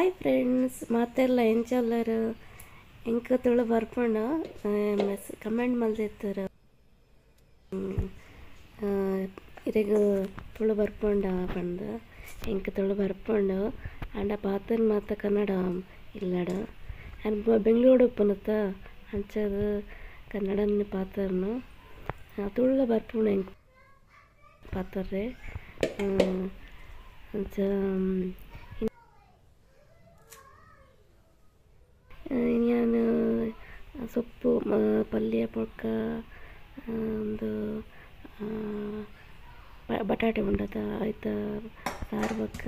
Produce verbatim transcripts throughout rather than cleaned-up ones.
Hi friends, ಮಾತೆಲ್ಲ ಎಂಚಲ್ಲರು ಎಂಕ ತುಳು ಬರ್ಪುಂಡು mess comment ಮಲ್ದಿತ್ತರ ಇರೆಗ್ ತುಳು ಬರ್ಪುಂಡ ಪಂದು ಎಂಕ ತುಳು ಬರ್ಪುಂಡು ಅಂಡ ಪಾತನ್ ಮಾತ ಕನ್ನಡ ಇಲ್ಲಡು ಅನ್ ಬೆಂಗಳೂರು ಉಪ್ಪುನತ್ತ ಅಂಚದು ಕನ್ನಡನ ಪಾತರ್ನು ತುಳು ಬರ್ಪುಂಡು ಎಂಕ್ ಪಾತರ್ರೆ ಅಂಚ ನಾನು ಸೊಪ್ಪು ಪಲ್ಯ ಪೊಡ್ಕ ಒಂದು ಬಟಾಟೆ ಉಂಡತ ಆಯ್ತ ಸಾರು ಬಕ್ಕ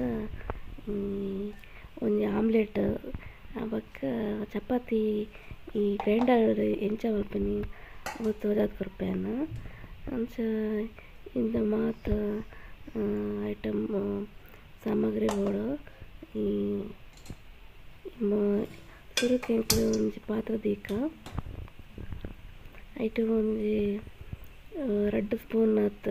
ಒಂಜಿ ಆಮ್ಲೆಟ್ ಬಕ್ಕ ಚಪಾತಿ ಈ ಗ್ರೈಂಡರ್ ಎಂಚ ಮಲ್ಪನಿ ಅವತ್ತು ಅದು ಕೊರ್ಪೆನ ಅಂಚ ಇಂದ ಮಾತ ಐಟಮ್ ಸಾಮಗ್ರಿಗಳು ಈ ಸುರಕ್ಕೆ ಒಂಜಿ ಪಾತ್ರ ದೀಕ ಐಟು ಒಂಜಿ ರಡ್ಡ್ ಸ್ಪೂನ್ ಆತ್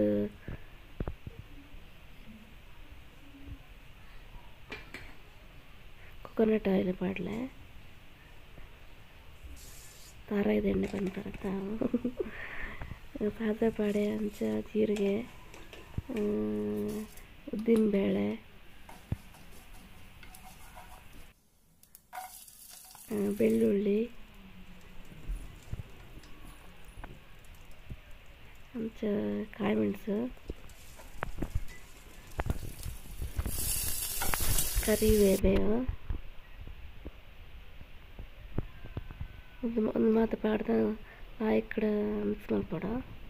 ಕೊಕೊನಟ್ ಆಯಿಲ್ ಪಾಡ್ಲೆ ತಾರಾಯ್ದ ಎಣ್ಣೆ ಬಂದ್ಬರ ಸಾದ ಪಾಡೆ ಅಂಚ ಜೀರಿಗೆ ಉದ್ದಿನ ಬೇಳೆ ಬೆಳ್ಳುಳ್ಳಿ ಅಂಚ ಕಾಯಿ ಮೆಣಸು ಕರಿಬೇವು ಒಂದು ಒಂದು ಮಾತು ಪಾಡ್ದ ಆ ಕಡೆ ಮಿಕ್ಸ್ ಮಾಡ್ಕೊಡ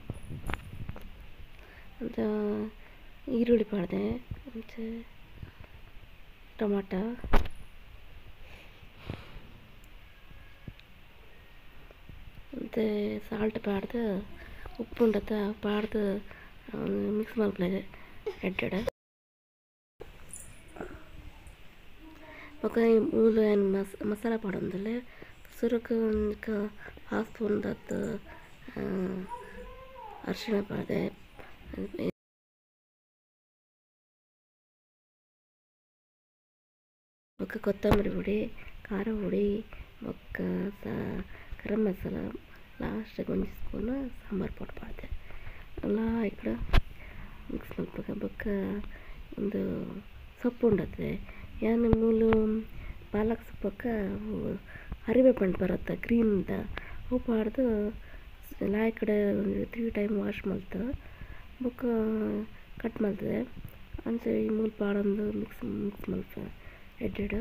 ಅಂತ ಈರುಳ್ಳಿ ಪಾಡ್ದೆ ಅಂಚ ಟೊಮಾಟ ಮತ್ತು ಸಾಲ್ಟ್ ಪಾಡ್ದು ಉಪ್ಪು ಉಂಡತ್ತ ಪಾಡ್ದು ಮಿಕ್ಸ್ ಮಾಡ್ಬಿಡ ಎಡ್ಡೆಡ ಬೊಕ್ಕ ಮೂಲು ಏನು ಮಸ್ ಮಸಾಲ ಪಾಡೊಂದುಲ್ಲೆ ಸುರಕ್ಕೆ ಒಂದು ಹಾಫ್ ಸ್ಪೂನ್ ದತ್ತು ಅರಿಶಿಣ ಪಾಡ್ದೆ ಬೊಕ್ಕ ಕೊತ್ತಂಬರಿ ಪುಡಿ ಖಾರ ಪುಡಿ ಬೊಕ್ಕ ಸ ಗರಂ ಮಸಾಲ ಲಾಸ್ಟಿಗೆ ಒಂದು ಸ್ಪೂನ್ ಸಾಂಬಾರು ಪೌಡರ್ ಪಾಡ್ದೆ ಎಲ್ಲ ಈ ಕಡೆ ಮಿಕ್ಸ್ ಮಾಡ್ಬೇಕು ಬೊಕ್ಕ ಒಂದು ಸೊಪ್ಪು ಉಂಡತ್ತೆ ಏನು ಮೂಲು ಪಾಲಕ್ ಸೊಪ್ಪಕ್ಕ ಹರಿಬೇಪಂಡು ಬರುತ್ತೆ ಗ್ರೀನ್ದ ಅವು ಪಾಡ್ದು ಎಲ್ಲ ಈ ಕಡೆ ಒಂದು ತ್ರೀ ಟೈಮ್ ವಾಶ್ ಮಾಡ್ತು ಬೊಕ್ಕ ಕಟ್ ಮಾಡ್ತದೆ ಅಂಚ ಈ ಮೂಲು ಪಾಡೊಂದು ಮಿಕ್ಸ್ ಮಿಕ್ಸ್ ಮಲ್ಪ ಎಡ್ಡೆಡು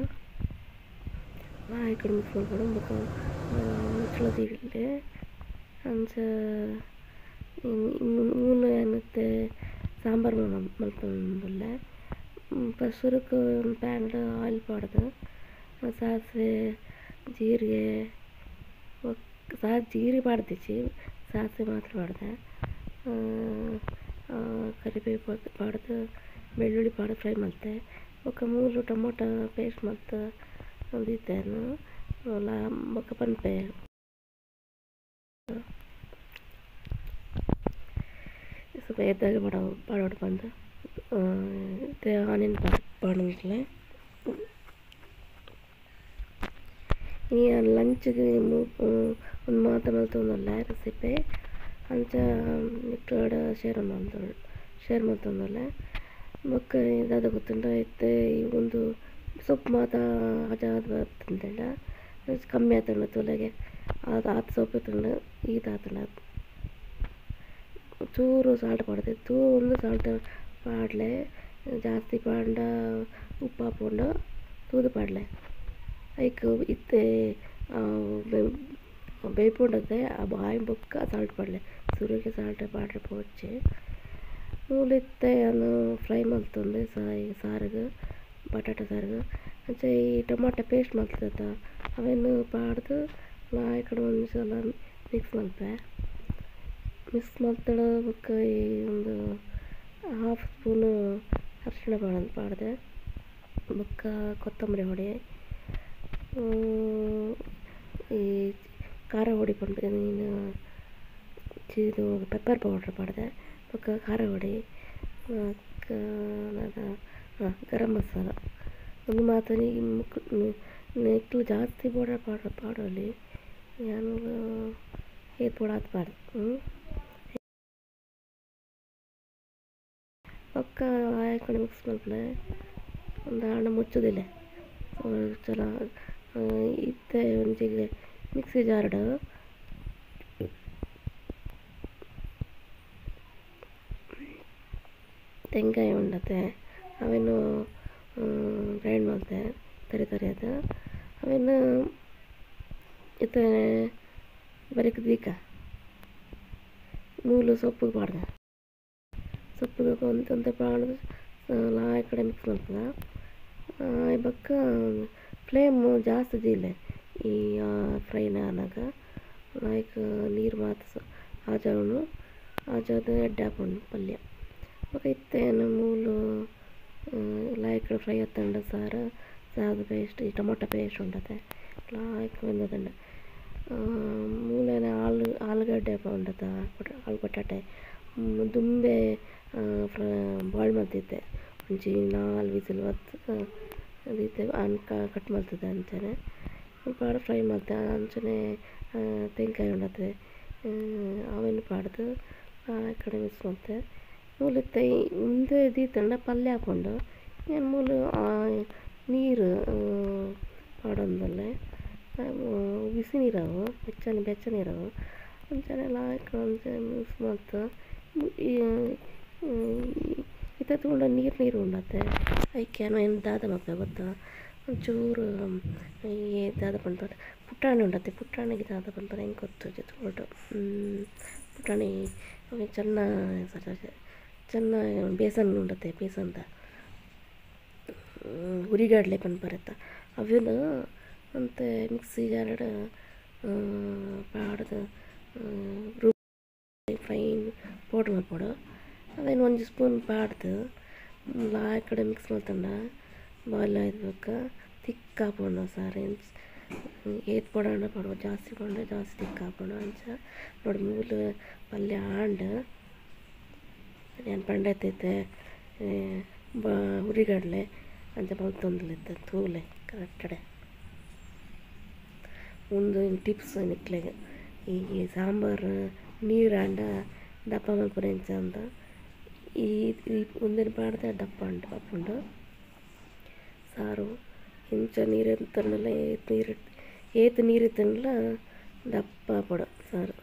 ಈ ಕಡೆ ಮಿಕ್ಸ್ ಮಾಡ್ಕೊಂಡು ಬೊಕ್ಕ ಮುಚ್ಚಳದಿಡ್ಲೆ ಅಂಚ ಮೂಲು ಏನತ್ತೆ ಸಾಂಬಾರು ಮಲ್ಪೊಂದುಲ್ಲೆ ಸುರಕ್ಕೆ ಒಂದು ಪ್ಯಾನ್ಡ್ ಆಯಿಲ್ ಪಾಡ್ದು ಸಾಸಿವೆ ಜೀರಿಗೆ ಸಾ ಜೀರಿಗೆ ಪಾಡ್ದಿಚ್ಚಿ ಸಾಸಿವೆ ಮಾತ್ರ ಪಾಡ್ದೆ ಕರಿಬೇವು ಪಾಡ್ದು ಬೆಳ್ಳುಳ್ಳಿ ಪಾಡ್ದು ಫ್ರೈ ಮಾಡ್ತೆ ಬೊಕ್ಕ ಮೂಲು ಟೊಮೊಟೊ ಪೇಸ್ಟ್ ಮತ್ತು ಒಂದಿತ್ತೇನು ಅಲ್ಲ ಬೊಕ್ಕ ಪನ್ಪೆ ಸ್ವಲ್ಪ ಎದ್ದಾಗ ಪಾಡ ಪಾಡೋಡು ಬಂದು ಆನಿಯನ್ ಪಾಡೋಂಗಿಲ್ಲ ಈ ಲಂಚ್ಗೆ ಒಂದು ಮಾತ ಮಲ್ತೊಂದಲ್ಲ ರೆಸಿಪಿ ಅಂಚ ಮಿಕ್ಕಡ ಶೇರ್ ಮಲ್ತ ಶೇರ್ ಮಲ್ತೊಂದಲ್ಲ ಬೊಕ್ಕ ಇದಾದ ಗೊತ್ತುಂಡ ಐತೆ ಈ ಒಂದು ಸೊಪ್ಪು ಮಾತ ಅಜಾದ್ ಬರ್ತಂಡ ಕಮ್ಮಿ ಆತಂಡ ತೊಲೆಗೆ ಅದು ಆತು ಸೊಪ್ಪು ಇತ್ತಂಡು ಈದಾತಂಡ ಚೂರು ಸಾಲ್ಟ್ ಪಾಡ್ದೆ ಚೂರು ಒಂದು ಸಾಲ್ಟ್ ಪಾಡ್ಲೆ ಜಾಸ್ತಿ ಪಾಂಡ ಉಪ್ಪು ಹಾಕೊಂಡು ತೂದು ಪಾಡ್ಲೆ ಐಕ್ ಇತ್ತೆ ಬೇಯ್ಪುಂಡತ್ತೆ ಆ ಬಾಯಿ ಬೊಕ್ಕ ಸಾಲ್ಟ್ ಪಾಡ್ಲೆ ಸುರಿಗೆ ಸಾಲ್ಟ್ ಪಾಡ್ರೆ ಪೋಚೆ ಮೂಲಿತ್ತೆ ಅನ್ನು ಫ್ರೈ ಮಲ್ತೊಂದು ಸಾರಿಗೆ ಬಟಾಟೆ ಸಾರಿಗೆ ಅಂಚೆ ಈ ಟೊಮಾಟೊ ಪೇಸ್ಟ್ ಮಲ್ತದ ಅವೇನು ಪಾಡ್ದು ನಾ ಈ ಕಡೆ ಒಂದು ಸಲ ಮಿಕ್ಸ್ ಮಲ್ಪೆ ಮಿಕ್ಸ್ ಮಾಡ್ತಾಳ ಬೊಕ್ಕ ಈ ಒಂದು ಹಾಫ್ ಸ್ಪೂನು ಅರಿಶಿಣ ಪಾಡ ಪಾಡ್ದೆ ಬೊಕ್ಕ ಕೊತ್ತಂಬರಿ ಹೊಡಿ ಈ ಖಾರ ಹೊಡಿ ಪಂಡು ನೀನು ಇದು ಪೆಪ್ಪರ್ ಪೌಡ್ರ್ ಪಾಡ್ದೆ ಬೊಕ್ಕ ಖಾರ ಹೊಡಿ ಬೊಕ್ಕ ಹಾಂ ಗರಂ ಮಸಾಲ ಒಂದು ಮಾತನಿಗೆ ಮುಕ್ ನೆಕ್ಲು ಜಾಸ್ತಿ ಬೋಡ ಪಾಡ ಪಾಡೋಲಿ ನಾನು ಹೇತ್ ಪೋಡಾತ್ ಪಾಡು ಹ್ಞೂ ಪಕ್ಕ ಆಯ್ಕೊಂಡು ಮಿಕ್ಸ್ ಮಲ್ಪಲೆ ಒಂದು ಹಣ ಮುಚ್ಚೋದಿಲ್ಲ ಚಲ ಇತ್ತೆ ಒಂಜಿಗೆ ಮಿಕ್ಸಿ ಜಾರ್ಡು ತೆಂಗಾಯಿ ಉಂಡತೆ ಅವೇನು ಗ್ರೈಂಡ್ ಮಾಡ್ತೆ ತರಿ ತರಿ ಅದು ಅವೇನು ಇತ್ತೆ ಬರೀಕ್ ದೀಕ ಮೂಲು ಸೊಪ್ಪಿಗೆ ಪಾಡ್ದೆ ಸೊಪ್ಪಿಗೆ ಒಂದು ಒಂದು ಪಾಡ್ದು ಲಾ ಕಡೆ ಮಿಕ್ಸ್ ಮಾಡ್ತದ ಬಕ್ಕ ಫ್ಲೇಮ್ ಜಾಸ್ತಿ ಇದಿಲ್ಲ ಈ ಫ್ರೈನ ಅನ್ನಾಗ ಲೈಕ್ ನೀರು ಮಾತ್ರ ಆಜಾವನು ಆಜಾದ ಎಡ್ಡೆ ಹಾಕೊಂಡು ಪಲ್ಯ ಬಕ್ಕ ಇತ್ತೇನು ಮೂಲು ಲಾಯ್ಕ್ ಫ್ರೈ ಹತ್ತಂಡ ಸಾರು ಸಾರದ ಪೇಸ್ಟ್ ಈ ಟೊಮೊಟೊ ಪೇಸ್ಟ್ ಉಂಡತೆ ಲಾಯ್ಕ್ ಬೆಂದದಂಡ ಮೂಲೆನ ಆಲು ಆಲೂಗಡ್ಡೆ ಉಂಡತ ಆಲು ಬಟಾಟೆ ದುಂಬೆ ಫ್ರ ಬಾಯ್ಲ್ ಮಾಡ್ತಿದ್ದೆ ಒಂಚಿ ನಾಲ್ಕು ವಿಸಿಲ್ ಒತ್ತು ಅದೈತೆ ಅನ್ಕ ಕಟ್ ಮಾಡ್ತದೆ ಅಂಚನೆ ಪಾಡು ಫ್ರೈ ಮಾಡ್ತೆ ಅಂಚನೆ ತೆಂಗಾಯಿ ಉಂಡತೆ ಅವೇನು ಪಾಡ್ದು ಆ ಕಡೆ ಮಿಕ್ಸ್ ಮಾಡ್ತೆ ಮೂಲತ್ತೆ ಮುಂದೆ ಇದೀತಂಡ ಪಲ್ಯ ಹಾಕ್ಕೊಂಡು ಏನು ಮೂಲು ನೀರು ಪಾಡೊಂದಲ್ಲೇ ಬಿಸಿ ನೀರವು ಬೆಚ್ಚನೆ ಬೆಚ್ಚ ನೀರವು ಅಂಚನೆಲ್ಲ ಹಾಕೊಂಡು ಮಿಕ್ಸ್ ಮಾಡ್ತು ಇತ್ತ ತಗೊಂಡ ನೀರು ನೀರು ಉಂಡತ್ತೆ ಐಕ್ಯಾನು ಏನು ದಾದ ಮಕ್ಕ ಗೊತ್ತಾ ಒಂಚೂರು ಈ ದಾದ ಬಂದ್ಬಾರ್ದು ಪುಟಾಣಿ ಉಂಡತ್ತೆ ಪುಟಾಣಿಗೆ ದಾದ ಬಂದ್ಬಾರ್ದು ಹೆಂಗೆ ಗೊತ್ತು ತೊಗೊಟ್ಟು ಪುಟಾಣಿ ಚೆನ್ನ ಚೆನ್ನಾಗಿ ಬೇಸನ್ ಉಂಡತ್ತೆ ಬೇಸನ್ದ ಹುರಿಗಡಲೆ ಬಂದು ಬರುತ್ತೆ ಅವೇನು ಮತ್ತು ಮಿಕ್ಸಿ ಜಾರಡು ಪಾಡ್ದು ರೂ ಫ್ರೈನ್ ಪೌಡ್ರ್ ಮಾಡ್ಕೊಡು ಅವೇನು ಒಂದು ಸ್ಪೂನ್ ಪಾಡ್ದು ಲಾ ಕಡೆ ಮಿಕ್ಸ್ ಮಾಡ್ತಂಡ ಬಾಯ್ಲ್ ಆಯ್ಬೇಕು ತಿಕ್ಕ ಹಾಕೊಂಡು ಸಾರು ಏತ್ ಪಡೋಣ ಪಡುವ ಜಾಸ್ತಿ ಪಡ ಜಾಸ್ತಿ ತಿಕ್ಕ ಹಾಕೊಂಡು ಅಂಚ ನೋಡಿ ಮೂಲು ಪಲ್ಯ ಆಂಡು ಏನು ಪಂಡೈತೈತೆ ಬ ಹುರಿಗಡಲೆ ಅಂಚ ಮಲ್ತೊಂದಿಲ್ಲಿದ್ದ ತೂಲೆ ಕರೆಕ್ಟಡೆ ಒಂದು ಟಿಪ್ಸ್ ನಿಕ್ಲೆಗೆ ಈ ಸಾಂಬಾರು ನೀರು ಆಂಡ ದಪ್ಪ ಮಲ್ಪುರ ಎಂಚ ಅಂತ ಈ ಒಂದಿನ ಪಾಡ್ದೆ ದಪ್ಪ ಉಂಟು ಪಪ್ಪುಂಡು ಸಾರು ಇಂಚ ನೀರು ಎತ್ತಂಡಲ್ಲ ಏತ್ ನೀರು ಏತ್ ನೀರು ಇತ್ತಂಡಲ ದಪ್ಪ ಪಡ ಸಾರು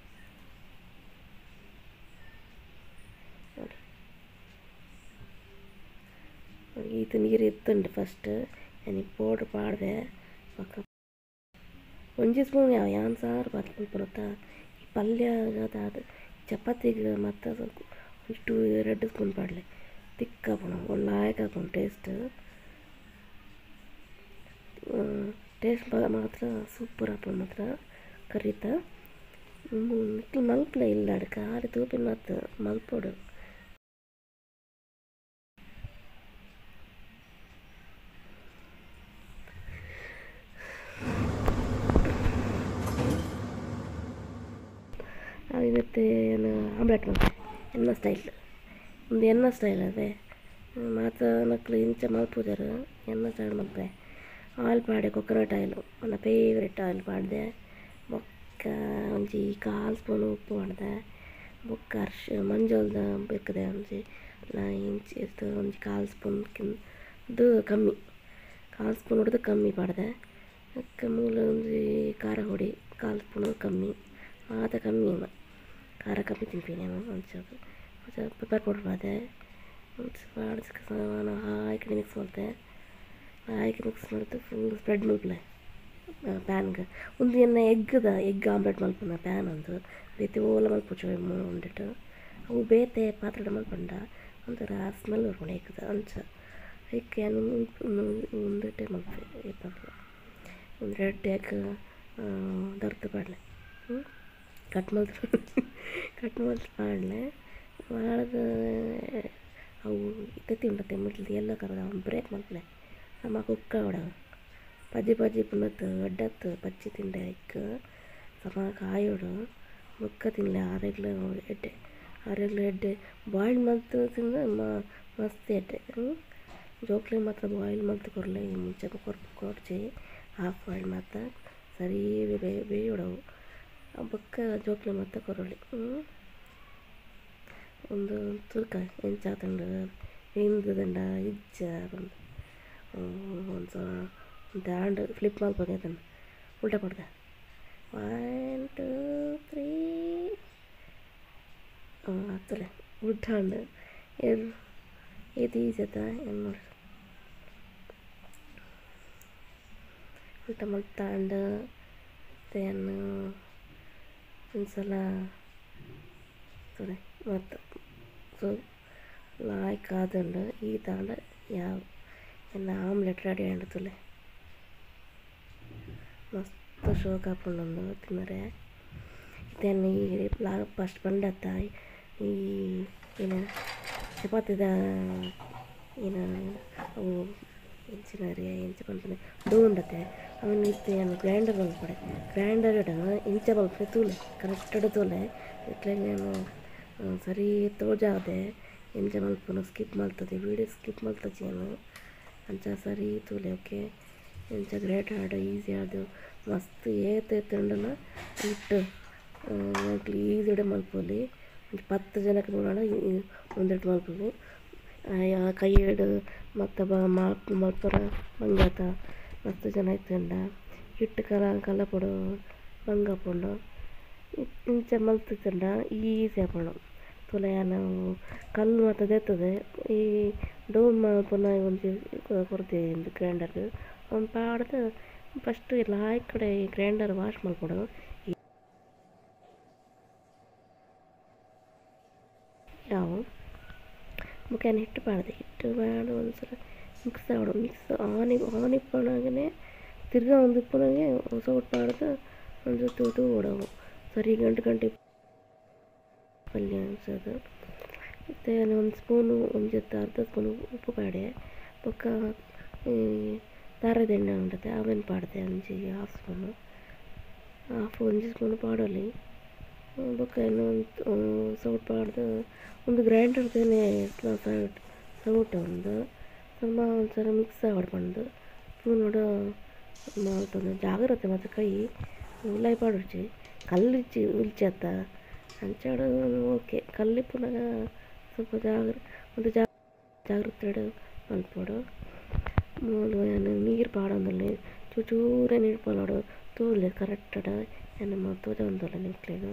ಈತ ನೀರು ಎತ್ತುಂಡು ಫಸ್ಟ್ ನನಗೆ ಪೌಡ್ರ್ ಪಾಡ್ದೆ ಪಕ್ಕ ಒಂಜಿ ಸ್ಪೂನ್ ಯಾವ ಯಾನ್ ಸಾರು ಬರ್ತಂದು ಬರುತ್ತಾ ಈ ಪಲ್ಯ ಅದು ಚಪಾತಿಗೆ ಮತ್ತು ಒಂದು ಟೂ ಎರಡು ಸ್ಪೂನ್ ಪಾಡಲೆ ತಿಕ್ಕ ಹಾಕೋಣ ಒಂದು ಲಾಯಕ್ ಹಾಕೊಂಡು ಟೇಸ್ಟ್ ಟೇಸ್ಟ್ ಮಾತ್ರ ಸೂಪರ್ ಹಾಕೊಂಡು ಮಾತ್ರ ಕರೀತ ಮಲ್ಪಲೆ ಇಲ್ಲ ಅಡ್ಕ ಆರಿ ತೂಪಿನ ಮತ್ತು ಮಲ್ಪೋಡು ಇವತ್ತು ಏನು ಆಮ್ಲೆಟ್ ಮಾಡ್ತೆ ಎನ್ನ ಸ್ಟೈಲ್ ಒಂದು ಎನ್ನ ಸ್ಟೈಲ್ ಅದೇ ಮಾತ್ರ ಮಕ್ಕಳು ಇಂಚ ಮಲ್ಪುದರು ಎನ್ನ ಸ್ಟೈಲ್ ಮಲ್ಪೆ ಆಯಿಲ್ ಪಾಡೆ ಕೊಕೊನಟ್ ಆಯಿಲ್ ನನ್ನ ಫೇವ್ರೆಟ್ ಆಯಿಲ್ ಪಾಡ್ದೆ ಬೊಕ್ಕ ಒಂಜಿ ಕಾಲು ಸ್ಪೂನ್ ಉಪ್ಪು ಮಾಡಿದೆ ಬೊಕ್ಕ ಅರ್ಶ ಮಂಜೋಲ್ದ ಬೇಕದೆ ಒಂಜಿ ಇಂಚಿ ಎಷ್ಟು ಒಂಜಿ ಕಾಲು ಸ್ಪೂನ್ ಕಿಂದು ಕಮ್ಮಿ ಕಾಲು ಸ್ಪೂನ್ ಹೊಡೆದು ಕಮ್ಮಿ ಪಾಡ್ದೆ ಅಕ್ಕ ಮೂಲ ಒಂಜಿ ಖಾರ ಹೊಡಿ ಕಾಲು ಸ್ಪೂನ್ ಕಮ್ಮಿ ಆದ ಕಮ್ಮಿ ಖಾರ ಕಮ್ಮಿ ತಿಂತೀನಿ ಒಂಚೂರು ಒಂಚೂರು ಪೆಪ್ಪರ್ ಪೌಡ್ರ್ ಮಾಡಿದೆ ಒಂದು ಹಾಕಿ ಮಿಕ್ಸ್ ಮಾಡಿದೆ ಹಾಕಿ ಮಿಕ್ಸ್ ಮಾಡಿದ್ದು ಫುಲ್ ಸ್ಪ್ರೆಡ್ ಮಲ್ಪಲೆ ಪ್ಯಾನ್ಗೆ ಒಂದು ಎಣ್ಣೆ ಎಗ್ಗದ ಎಗ್ ಆಮ್ಲೆಟ್ ಮಲ್ಪನ ಪ್ಯಾನ್ ಒಂದು ಬೇತೆ ಓಲ ಮಲ್ಪುಚ್ಚು ಉಂಡಿಟ್ಟು ಅವು ಬೇತೆ ಪಾತ್ರೆ ಮಲ್ಪಂಡ ಒಂಥರ ಸ್ಮೆಲ್ ಬರ್ಕೊಂಡು ಎಗ್ಗದ ಅಂಚ ಅದಕ್ಕೆ ಒಂದು ಟೈಮ್ ಮಲ್ಪೆ ಎಪ್ಪತ್ತು ಒಂದು ಎರಡು ಎಗ್ ದರ್ದು ಪಾಡ್ಲೆ ಹ್ಞೂ ಕಟ್ ಮಲ್ತು ಕಟ್ ಮಲ್ತು ಪಾಡ್ಲೆ ಭಾಳದ ಅವು ಇತ್ತತಿ ಉಂಟತ್ತೆ ಮಿಡ್ಲಿ ಎಲ್ಲ ಕರದ ಬ್ರೇಕ್ ಮಲ್ಪಲೆ ನಮ್ಮ ಕುಕ್ಕ ಹೊಡವ ಪಜ್ಜಿ ಪಜ್ಜಿ ಪುನತ್ತು ಒಡ್ಡತ್ತು ಪಚ್ಚಿ ತಿಂಡೆ ಇಕ್ಕ ಸಮ ಕಾಯೋಡು ಮುಕ್ಕ ತಿನ್ನಲೆ ಆರೆಗ್ಲು ಎಡ್ಡೆ ಆರೆಗ್ಲು ಎಡ್ಡೆ ಬಾಯ್ಲ್ ಮಲ್ತು ತಿಂದ ಮಸ್ತ್ ಎಡ್ಡೆ ಜೋಕ್ಲಿ ಮಾತ್ರ ಬಾಯ್ಲ್ ಮಾಡ್ತಾ ಕೊರಲೆ ಮುಂಚೆ ಕೊರ್ ಕೊಡ್ಚಿ ಹಾಫ್ ಬಾಯ್ಲ್ ಮಾತ್ರ ಸರಿ ಬೇ ಬೇಯೋಡವು ಬೊಕ್ಕ ಜೋಕ್ಲಿ ಮಾತ್ರ ಕೊರಲಿ ಒಂದು ತೂಕ ಎಂಚಾತಂಡು ಹಿಂದದಂಡ ಇಜ್ಜ ಬಂದು ಒಂದು ದಾಂಡ್ ಫ್ಲಿಪ್ ಮಾಡ್ಬೋದನ್ನ ಉಲ್ಟಾ ಕೊಡ್ದೆ ಒನ್ ಟೂ ತ್ರೀ ಆಗ್ತದೆ ಉಲ್ಟಾಂಡು ಎರ್ ಇದು ಈಜಿ ಆಯ್ತಾ ಏನು ನೋಡಿ ಉಲ್ಟಾ ಮಲ್ತಾಂಡು ತೇನು ಒಂದ್ಸಲ ಮತ್ತು ಸೊ ಲಾಯ್ಕ್ ಆದಂಡು ಈ ತಾಂಡ ಯಾವ ಎಲ್ಲ ಆಮ್ಲೆಟ್ ರೆಡಿ ಆಂಡ್ತುಲೆ ಮಸ್ತ್ ಶೋಕ್ ಹಾಕೊಂಡು ತಿನ್ನರೆ ಇದೇನು ಈ ಲಾ ಫಸ್ಟ್ ಬಂಡತ್ತ ಈ ಏನು ಚಪಾತಿದ ಏನು ಅವು ಹೆಂಚಿನ ರೀ ಹೆಂಚ ಬಂತಾನೆ ಡೂ ಉಂಡತ್ತೆ ಅವನು ಇತ್ತು ಏನು ಗ್ರೈಂಡರ್ ಬಂದ್ಪಡೆ ಗ್ರೈಂಡರ್ ಇಡ ಇಂಚ ಬಲ್ಪೆ ತೂಲೆ ಕರೆಕ್ಟ್ ಇಡ ತೂಲೆ ಇಟ್ಲೆ ನಾನು ಸರಿ ತೋಜಾದೆ ಎಂಚ ಮಲ್ಪನು ಸ್ಕಿಪ್ ಮಾಡ್ತದೆ ವೀಡಿಯೋ ಸ್ಕಿಪ್ ಮಾಡ್ತದೆ ಏನು ಅಂಚ ಸರಿ ತೂಲೆ ಓಕೆ ಎಂಚ ಗ್ರೇಟ್ ಆಡ ಈಸಿ ಆದು ಮಸ್ತ್ ಏತ್ ಎತ್ತಂಡನ ಇಟ್ಟು ಈಸಿ ಇಡ ಮಲ್ಪೊಲಿ ಪತ್ತು ಜನಕ್ಕೆ ನೋಡೋಣ ಒಂದೆರಡು ಮಲ್ಪೊಲಿ ಕೈ ಹಿಡು ಮತ್ತು ಬ ಮಲ್ಪರ ಮಂಗಾತ ಮಸ್ತ್ ಜನ ಇತ್ತಂಡ ಹಿಟ್ಟು ಕಲ ಕಲ್ಲ ಪೊಡು ಮಂಗ ಪೊಂಡು ಇಂಚ ಮಲ್ತಿತ್ತಂಡ ಈಸಿ ಹಾಕೊಂಡು ತುಲೆ ನಾವು ಕಲ್ಲು ಮತ್ತು ಎತ್ತದೆ ಈ ಡೋರ್ ಮಲ್ಪನ ಒಂದು ಕೊಡ್ತೀವಿ ಗ್ರೈಂಡರ್ಗೆ ಒಂದು ಪಾಡ್ದು ಫಸ್ಟ್ ಎಲ್ಲ ಈ ಕಡೆ ಈ ಗ್ರೈಂಡರ್ ವಾಶ್ ಮಾಡ್ಕೊಡು ಯಾವ ಮುಖ್ಯ ಹಿಟ್ಟು ಪಾಡ್ದೆ ಹಿಟ್ಟು ಮಾಡಿ ಒಂದು ಸಲ ಮಿಕ್ಸ್ ಆಡು ಮಿಕ್ಸ್ ಆನಿ ಆನಿ ಪಣಾಗೇ ತಿರ್ಗಾ ಒಂದು ಇಪ್ಪನಾಗೆ ಹೊಸ ಒಟ್ಟು ಪಾಡ್ದು ಒಂದು ಜೊತೆ ಉಟು ಓಡವು ಸರಿ ಗಂಟು ಗಂಟೆ ಪಲ್ಯ ಅನ್ಸೋದು ಮತ್ತು ಒಂದು ಸ್ಪೂನು ಒಂದು ಜೊತೆ ಅರ್ಧ ಸ್ಪೂನು ಉಪ್ಪು ಪಾಡೆ ಪಕ್ಕ ಈ ದಾರದ ಎಣ್ಣೆ ಉಂಟತೆ ಅವೇನು ಪಾಡ್ದೆ ಒಂಜಿ ಹಾಫ್ ಸ್ಪೂನು ಹಾಫ್ ಒಂಜಿ ಸ್ಪೂನು ಪಾಡೋಲಿ ಬೊಕ್ಕ ಇನ್ನು ಒಂದು ಸೌಟ್ ಪಾಡ್ದು ಒಂದು ಗ್ರೈಂಡರ್ದೇನೆ ಸೌಟ್ ಸೌಟ ಒಂದು ಸ್ವಲ್ಪ ಒಂದ್ಸಲ ಮಿಕ್ಸ್ ಆಡ್ಬಂದು ಸ್ಪೂನ್ ಮಾಡ್ತಂದು ಜಾಗ್ರತೆ ಮತ್ತು ಕೈ ಉಲ್ಲಾಯಿ ಪಾಡ್ಚಿ ಕಲ್ಲಿಚ್ಚಿ ಉಲ್ಚತ್ತ ಅಂಚಾಡು ಓಕೆ ಕಲ್ಲಿ ಪುನಃ ಸ್ವಲ್ಪ ಜಾಗ್ರ ಒಂದು ಜಾ ಜಾಗ್ರತೆ ಮಲ್ಪೋಡು ಮೂಲು ಏನು ನೀರು ಪಾಡೊಂದಲ್ಲಿ ಚೂಚೂರೆ ನೀರು ಪಾಡೋಡು ತೋಲೆ ಕರೆಕ್ಟಡ ಏನು ತೋಜ ಒಂದಲ್ಲ ನಿಂಕ್ಲೇಗ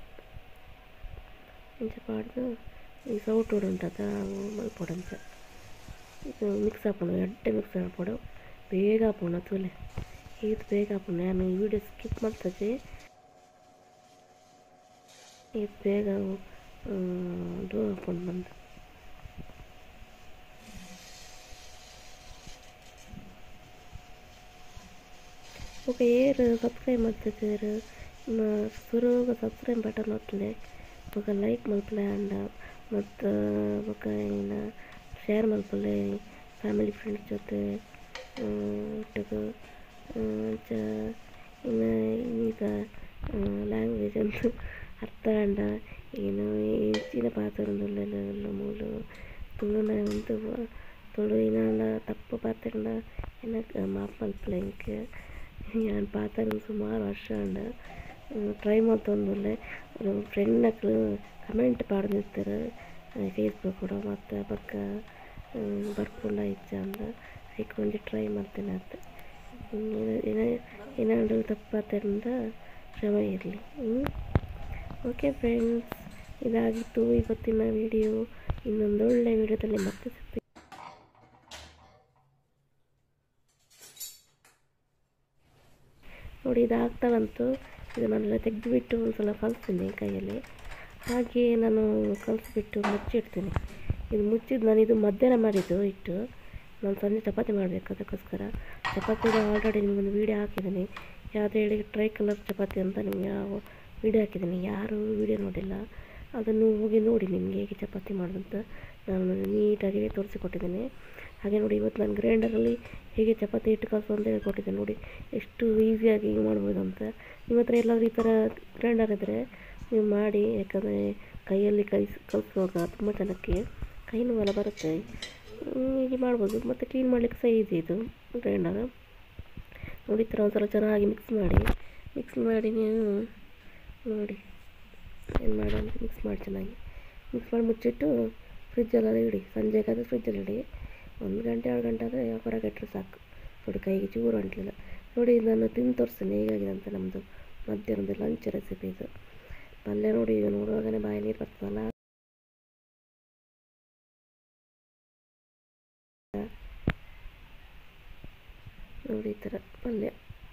ಇಂಚ ಪಾಡ್ದು ಈ ಸೌಟೋಡು ಉಂಟದ ಮಲ್ಪೊಡಂಚ ಇದು ಮಿಕ್ಸ್ ಹಾಕೊಂಡು ಎಡ್ಡೆ ಮಿಕ್ಸ್ ಹಾಕ್ಬಿಡು ಬೇಗ ಹಾಕೋಣ ತೋಲೆ ಇದು ಬೇಗ ಹಾಕೋಣ ನಾನು ಈ ವಿಡಿಯೋ ಸ್ಕಿಪ್ ಮಾಡ್ತದೆ ಇದು ಬೇಗ ಡೋ ಹಾಕೊಂಡು ಬಂದು ಓಕೆ ಏರು ಸಬ್ಸ್ಕ್ರೈಬ್ ಮಾಡ್ತಿದ್ದೀರು ಸುರುಗ ಸಬ್ಸ್ಕ್ರೈಬ್ ಬಟನ್ ಒತ್ತಲೆ ఒక ಲೈಕ್ ಮಲ್ಪಲೆ ಅಂಡ ಮತ್ತು ఒక ಏನು ಶೇರ್ ಮಲ್ಪಲೆ ಫ್ಯಾಮಿಲಿ ಫ್ರೆಂಡ್ಸ್ ಜೊತೆ ಒಟ್ಟಿಗೆ ಅಂಚ ಇನ್ನು ಈಗ ಲ್ಯಾಂಗ್ವೇಜ್ ಅಂತೂ ಅರ್ಥ ಅಂಡ ಏನು ಹೆಚ್ಚಿನ ಪಾತ್ರಲ್ಲ ಮೂಲು ತುಳುನ ಒಂದು ತುಳು ಏನ ತಪ್ಪು ಪಾತ್ರ ಏನಕ್ಕೆ ಮಾಪ್ ಮಲ್ಪಲೆ ಇಂಕೆ ನಾನು ಪಾತ್ರ ಸುಮಾರು ವರ್ಷ ಅಂಡ ಟ್ರೈ ಮಾಡ್ತೊಂದುಲ್ಲೆ ಫ್ರೆಂಡ್ ಮಕ್ಕಳು ಕಮೆಂಟ್ ಪಾಡ್ದಿರ್ತಾರೆ ಫೇಸ್ಬುಕ್ ಕೂಡ ಮತ್ತು ಪಕ್ಕ ಬರ್ಕೊಂಡ ಇಚ್ಛ ಅಂದ ಅದಕ್ಕೆ ಒಂದು ಟ್ರೈ ಮಾಡ್ತೇನೆ ಅಂತ ಏನಾದರೂ ತಪ್ಪಾದ್ದರಿಂದ ಶ್ರಮ ಇರಲಿ. ಓಕೆ ಫ್ರೆಂಡ್ಸ್, ಇದಾಗಿತ್ತು ಇವತ್ತಿನ ವಿಡಿಯೋ. ಇನ್ನೊಂದು ಒಳ್ಳೆ ವಿಡಿಯೋದಲ್ಲಿ ಮತ್ತೆ ಸಿಗ್ತೀನಿ. ನೋಡಿ, ಇದಾಗ್ತಾ ಬಂತು. ಇದನ್ನೆಲ್ಲ ತೆಗೆದುಬಿಟ್ಟು ಒಂದು ಸಲ ಕಲಿಸ್ತೀನಿ ಕೈಯಲ್ಲಿ. ಹಾಗೆ ನಾನು ಕಲಿಸ್ಬಿಟ್ಟು ಮುಚ್ಚಿಡ್ತೀನಿ. ಇದು ಮುಚ್ಚಿದ್ದು ನಾನು ಇದು ಮಧ್ಯಾಹ್ನ ಮಾಡಿದ್ದು ಇಟ್ಟು ನಾನು ಸಂಜೆ ಚಪಾತಿ ಮಾಡಬೇಕು. ಅದಕ್ಕೋಸ್ಕರ ಚಪಾತಿಗೆ ಆಲ್ರೆಡಿ ನಿಮಗೊಂದು ವೀಡಿಯೋ ಹಾಕಿದ್ದೀನಿ. ಯಾವುದೇ ಹೇಳಿ ಟ್ರೈ ಕಲರ್ ಚಪಾತಿ ಅಂತ ನಿಮ್ಗೆ ಯಾವ ವೀಡಿಯೋ ಹಾಕಿದ್ದೀನಿ. ಯಾರು ವೀಡಿಯೋ ನೋಡಿಲ್ಲ ಅದನ್ನು ಹೋಗಿ ನೋಡಿ ನಿಮಗೆ ಹೇಗೆ ಚಪಾತಿ ಮಾಡೋದಂತ ನಾನು ನೀಟಾಗಿ ತೋರಿಸಿಕೊಟ್ಟಿದ್ದೀನಿ. ಹಾಗೆ ನೋಡಿ, ಇವತ್ತು ನಾನು ಗ್ರೈಂಡರಲ್ಲಿ ಹೇಗೆ ಚಪಾತಿ ಹಿಟ್ಟು ಕಲಿಸು ಅಂತ ಹೇಳ್ಕೊಟ್ಟಿದ್ದೆ. ನೋಡಿ ಎಷ್ಟು ಈಸಿಯಾಗಿ ಹಿಂಗೆ ಮಾಡ್ಬೋದು ಅಂತ. ನಿಮ್ಮ ಹತ್ರ ಎಲ್ಲಾದರೂ ಈ ಥರ ಗ್ರೈಂಡರ್ ಇದ್ದರೆ ನೀವು ಮಾಡಿ. ಯಾಕಂದರೆ ಕೈಯಲ್ಲಿ ಕೈ ಕಲಿಸುವಾಗ ತುಂಬ ಜನಕ್ಕೆ ಕೈ ನೋವೆಲ್ಲ ಬರುತ್ತೆ. ಹೀಗೆ ಮಾಡ್ಬೋದು. ಮತ್ತು ಕ್ಲೀನ್ ಮಾಡಲಿಕ್ಕೆ ಸಹ ಈಸಿ ಇದು ಗ್ರೈಂಡರ್. ನೋಡಿ ಈ ಥರ ಒಂದು ಸಲ ಚೆನ್ನಾಗಿ ಮಿಕ್ಸ್ ಮಾಡಿ ಮಿಕ್ಸ್ ಮಾಡಿ ನೀವು ನೋಡಿ ಏನು ಮಾಡಿ ಅಂದರೆ ಮಿಕ್ಸ್ ಮಾಡಿ ಚೆನ್ನಾಗಿ ಮಿಕ್ಸ್ ಮಾಡಿ ಮುಚ್ಚಿಟ್ಟು ಫ್ರಿಜ್ಜಲ್ಲೆಲ್ಲ ಇಡಿ. ಸಂಜೆಗಾದರೆ ಫ್ರಿಜ್ಜಲ್ಲಿ ಇಡಿ. ಒಂದು ಗಂಟೆ ಎರಡು ಗಂಟೆ ಆದರೆ ಹೊರಗೆ ಇಟ್ಟರೆ ಸಾಕು. ನೋಡಿ ಕೈಗೆ ಚೂರು ಅಂಟಲಿಲ್ಲ. ನೋಡಿ ನಾನು ತಿಂದು ತೋರಿಸ್ತೀನಿ ಹೇಗಾಗಿದೆ ಅಂತ. ನಮ್ಮದು ಮಧ್ಯಾಹ್ನದ ಲಂಚ್ ರೆಸಿಪಿ ಇದು. ಪಲ್ಯ ನೋಡಿ ಈಗ ನೋಡುವಾಗಲೇ ಬಾಯಿ ನೀರು ಬರ್ತದಲ್ಲ. ನೋಡಿ ಈ ಥರ ಪಲ್ಯ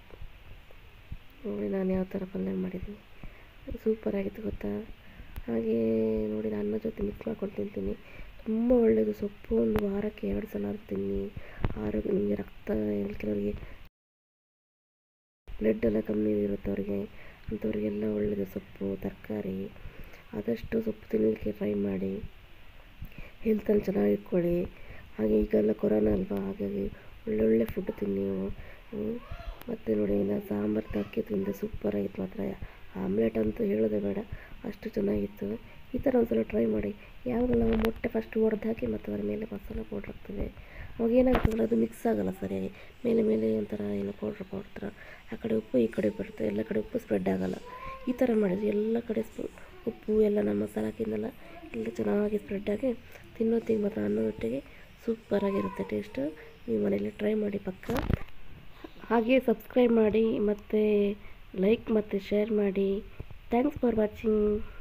ನೋಡಿ ನಾನು ಯಾವ ಥರ ಪಲ್ಯ ಮಾಡಿದ್ದೀನಿ. ಸೂಪರಾಗಿತ್ತು ಗೊತ್ತಾ. ಹಾಗೇ ನೋಡಿ ನಾನು ಅನ್ನ ಜೊತೆ ಮಿಕ್ಸ್ ಮಾಡ್ಕೊಂಡು ತಿಂತೀನಿ. ತುಂಬ ಒಳ್ಳೆಯದು ಸೊಪ್ಪು. ಒಂದು ವಾರಕ್ಕೆ ಎರಡು ಸಲ ಆದರೂ ತಿನ್ನಿ. ಆರೋಗ್ಯ ನಿಮಗೆ ರಕ್ತ ಕೆಲವರಿಗೆ ಬ್ಲಡ್ ಎಲ್ಲ ಕಮ್ಮಿ ಇರುತ್ತೆ ಅವರಿಗೆ, ಅಂಥವ್ರಿಗೆಲ್ಲ ಒಳ್ಳೆಯದು ಸೊಪ್ಪು ತರಕಾರಿ. ಆದಷ್ಟು ಸೊಪ್ಪು ತಿನ್ನಲಿಕ್ಕೆ ಟ್ರೈ ಮಾಡಿ. ಹೆಲ್ತನ್ನು ಚೆನ್ನಾಗಿ ಇಟ್ಕೊಳ್ಳಿ. ಹಾಗೆ ಈಗೆಲ್ಲ ಕೊರೋನಾ ಅಲ್ವಾ, ಹಾಗಾಗಿ ಒಳ್ಳೊಳ್ಳೆ ಫುಡ್ ತಿನ್ನಿ ನೀವು. ಮತ್ತು ನೋಡಿ ನಾನು ಸಾಂಬಾರು ಅಕ್ಕಿ ತಿಂದೆ ಸೂಪರಾಗಿತ್ತು ಮಾತ್ರ. ಆಮ್ಲೆಟ್ ಅಂತೂ ಹೇಳೋದೇ ಬೇಡ, ಅಷ್ಟು ಚೆನ್ನಾಗಿತ್ತು. ಈ ಥರ ಒಂದ್ಸಲ ಟ್ರೈ ಮಾಡಿ. ಯಾವಾಗ ನಾವು ಮೊಟ್ಟೆ ಫಸ್ಟ್ ಒಡೆದು ಹಾಕಿ ಮತ್ತು ಅದರ ಮೇಲೆ ಮಸಾಲ ಪೌಡ್ರ್ ಹಾಕ್ತೇವೆ, ಅವಾಗ ಏನಾಗ್ತದಲ್ಲ ಅದು ಮಿಕ್ಸ್ ಆಗೋಲ್ಲ ಸರಿಯಾಗಿ. ಮೇಲೆ ಮೇಲೆ ಒಂಥರ ಏನೋ ಪೌಡ್ರ್ ಪೌಡ್ರ್ ಆ ಕಡೆ ಉಪ್ಪು ಈ ಕಡೆ ಬರುತ್ತೆ, ಎಲ್ಲ ಕಡೆ ಉಪ್ಪು ಸ್ಪ್ರೆಡ್ ಆಗೋಲ್ಲ. ಈ ಥರ ಮಾಡಿದ್ವಿ ಎಲ್ಲ ಕಡೆ ಉಪ್ಪು ಎಲ್ಲ ನಮ್ಮ ಮಸಾಲ ಹಾಕಿದ್ದೆಲ್ಲ ಎಲ್ಲ ಚೆನ್ನಾಗಿ ಸ್ಪ್ರೆಡ್ ಆಗಿ ತಿನ್ನೋತ್ತಿಗೆ ಮಾತ್ರ ಅನ್ನೋದೊಟ್ಟಿಗೆ ಸೂಪರಾಗಿರುತ್ತೆ ಟೇಸ್ಟು. ನೀವು ಮನೇಲಿ ಟ್ರೈ ಮಾಡಿ ಪಕ್ಕ. ಹಾಗೆ ಸಬ್ಸ್ಕ್ರೈಬ್ ಮಾಡಿ ಮತ್ತು ಲೈಕ್ ಮತ್ತು ಶೇರ್ ಮಾಡಿ. Thanks for watching.